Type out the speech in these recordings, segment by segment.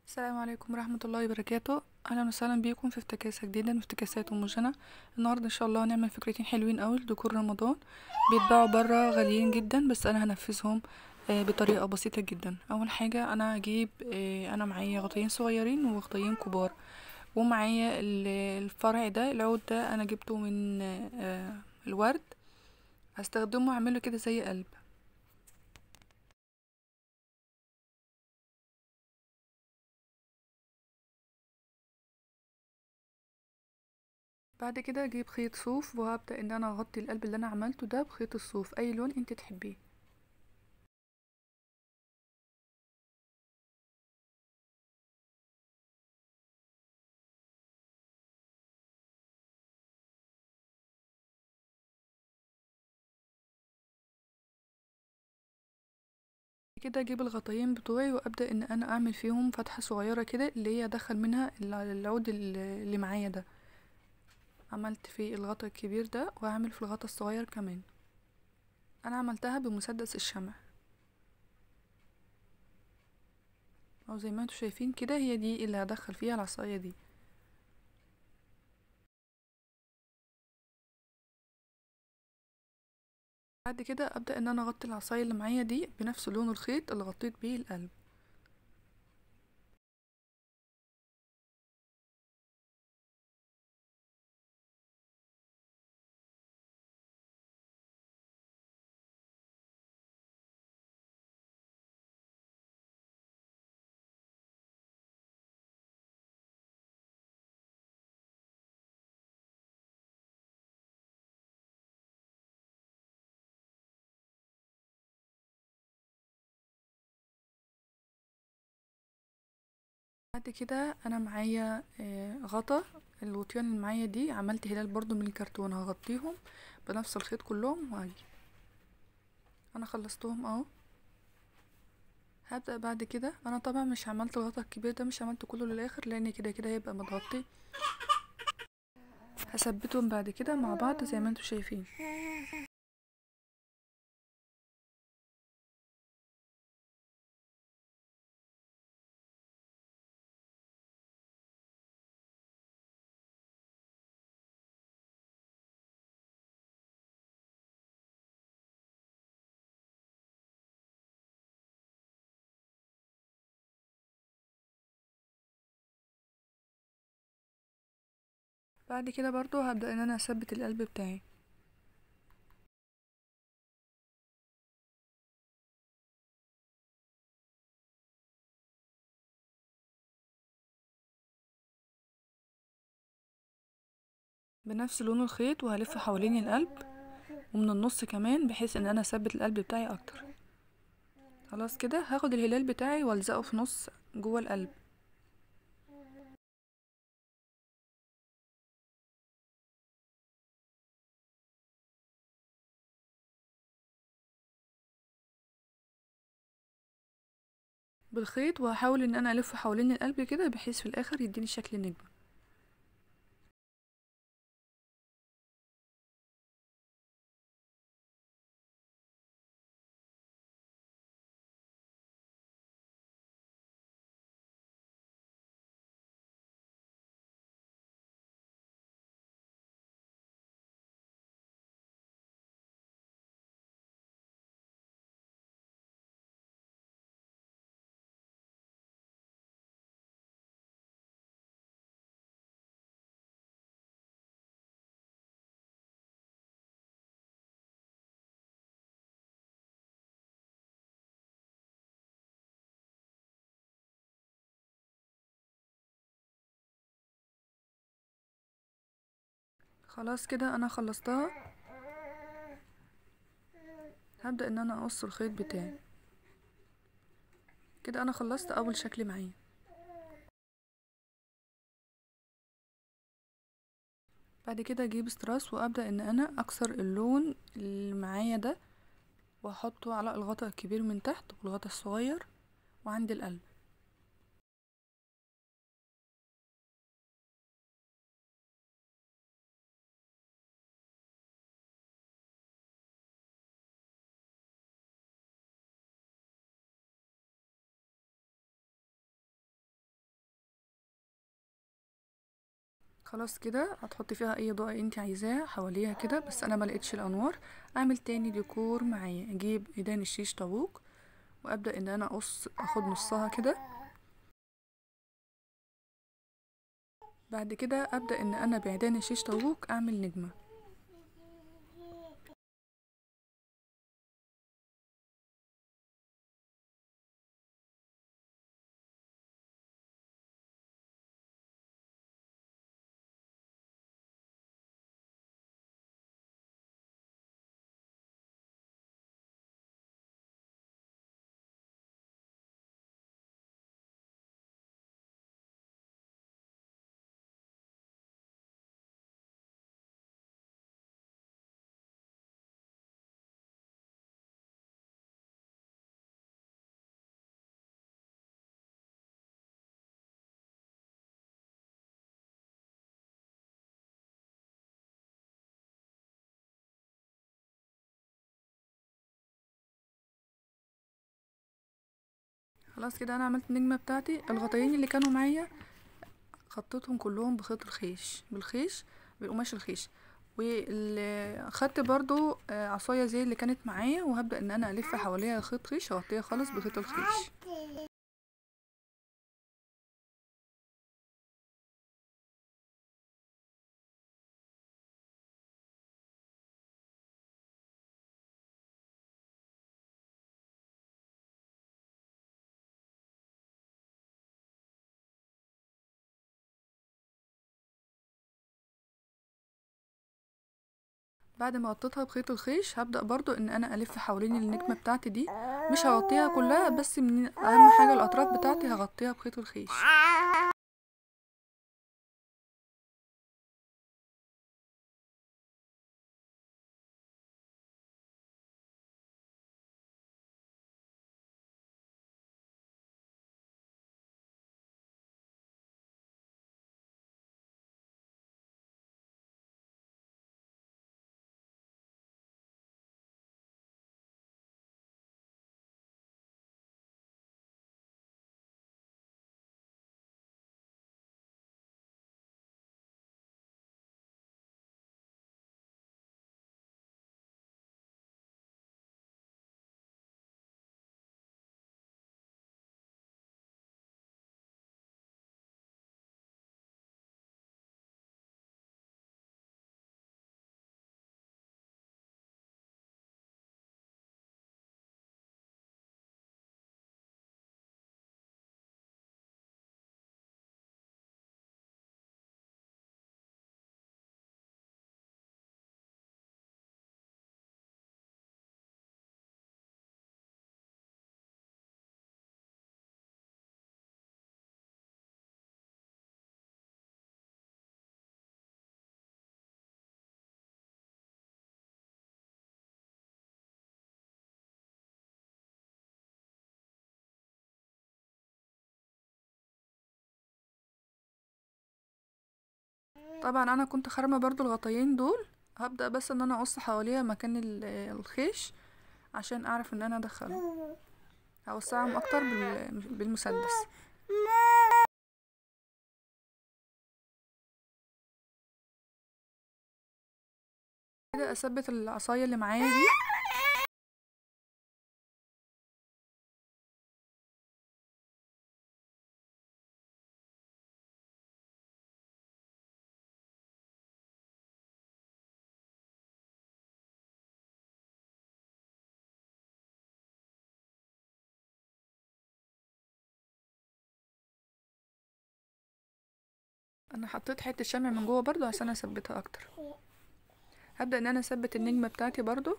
السلام عليكم ورحمة الله وبركاته. اهلا وسهلا بيكم في افتكاسة جديدة من افتكاسات ام جنى. النهارده ان شاء الله هنعمل فكرتين حلوين قوي لديكور رمضان. بيتباعوا برا غاليين جدا بس انا هنفذهم بطريقة بسيطة جدا. اول حاجة انا هجيب انا معايا غطيين صغيرين وغطيين كبار، ومعايا الفرع ده، العود ده انا جبته من الورد. هستخدمه اعمله كده زي قلب. بعد كده اجيب خيط صوف وهبدأ ان انا اغطي القلب اللي انا عملته ده بخيط الصوف اي لون انت تحبيه. كده اجيب الغطيين بتوعي وابدا ان انا اعمل فيهم فتحه صغيره كده اللي هي ادخل منها العود اللي معايا ده. عملت في الغطا الكبير ده وهعمل في الغطا الصغير كمان. انا عملتها بمسدس الشمع، او زي ما انتوا شايفين كده هي دي اللي هدخل فيها العصايه دي. بعد كده ابدا ان انا اغطي العصايه اللي معايا دي بنفس لون الخيط اللي غطيت بيه القلب. بعد كده انا معايا غطا. الغطيان اللي معايا دي عملت هلال برضو من الكرتون، هغطيهم بنفس الخيط كلهم وهاجي. انا خلصتهم اهو. هبدأ بعد كده، انا طبعا مش عملت الغطا الكبير ده، مش عملته كله للاخر لان كده كده هيبقى متغطي. هثبتهم بعد كده مع بعض زي ما انتوا شايفين. بعد كده برضو هبدأ ان انا اثبت القلب بتاعي. بنفس لون الخيط وهلف حوالين القلب ومن النص كمان بحيث ان انا اثبت القلب بتاعي اكتر. خلاص كده هاخد الهلال بتاعي والزقه في نص جوه القلب. بالخيط وهحاول ان انا الف حوالين القلب كده بحيث في الاخر يديني شكل نجم. خلاص كده انا خلصتها. هبدأ ان انا اقص الخيط بتاعي. كده انا خلصت اول شكل معايا. بعد كده اجيب استراس وابدأ ان انا اكسر اللون اللي معايا ده واحطه على الغطاء الكبير من تحت والغطاء الصغير وعند القلب. خلاص كده هتحطي فيها اي اضاءة انت عايزاه حواليها كده، بس انا ما لقيتش الانوار. اعمل تاني ديكور معايا، اجيب ايدان الشيش طاووق وابدا ان انا اخد نصها كده. بعد كده ابدا ان انا بعيدان الشيش طاووق اعمل نجمة. خلاص كده انا عملت النجمة بتاعتي. الغطيين اللي كانوا معايا خطيتهم كلهم بخيط الخيش، بالقماش الخيش. وخدت برضو عصاية زي اللي كانت معايا، وهبدأ ان انا الف حواليها خيط خيش، اغطيها خالص بخيط الخيش. بعد ما غطيتها بخيط الخيش هبدأ برضو ان انا الف حوالين النجمة بتاعتي دي. مش هغطيها كلها، بس من اهم حاجة الاطراف بتاعتي هغطيها بخيط الخيش. طبعا انا كنت خارمة برضو الغطيين دول. هبدأ بس ان انا اقص حواليها مكان الخيش عشان اعرف ان انا ادخله. هوسعهم اكتر بالمسدس. كده اثبت العصاية اللي معايا دي. انا حطيت حتة شمع من جوه برضو عشان اثبتها اكتر. هبدأ ان انا اثبت النجمة بتاعتي برضو.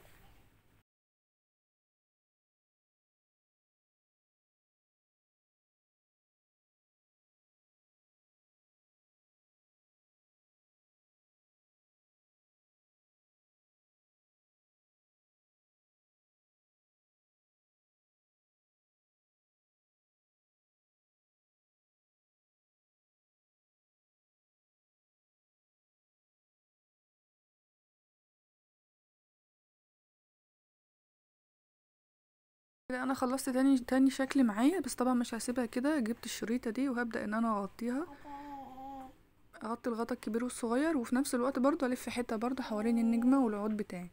كده انا خلصت تاني شكل معايا، بس طبعا مش هسيبها كده. جبت الشريطة دي وهبدأ ان انا اغطيها اغطي الغطا الكبير والصغير، وفي نفس الوقت برضو الف حته برضو حوالين النجمه والعود بتاعي.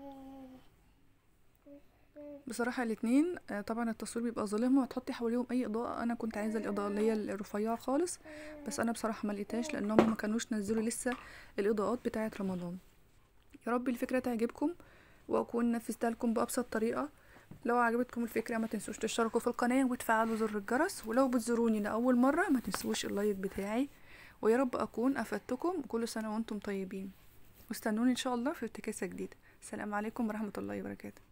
بصراحه الاتنين طبعا التصوير بيبقى ظالم، وهتحطي حواليهم اي اضاءه. انا كنت عايزه الاضاءه اللي هي الرفيعه خالص، بس انا بصراحه ما لقيتهاش لانهم ما كانوش نزلوا لسه الاضاءات بتاعه رمضان. يا رب الفكره تعجبكم واكون نفذتها لكم بابسط طريقه. لو عجبتكم الفكره ما تنسوش تشتركوا في القناه وتفعلوا زر الجرس، ولو بتزوروني لاول مره ما تنسوش اللايك بتاعي. ويا رب اكون افدتكم. كل سنه وانتم طيبين، واستنوني ان شاء الله في افتكاسه جديده. السلام عليكم ورحمه الله وبركاته.